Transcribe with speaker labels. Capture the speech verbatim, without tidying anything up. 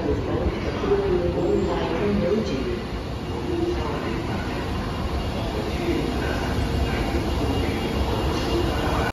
Speaker 1: Việt Nam, tập trung nhiều môn ngoài ngữ chỉ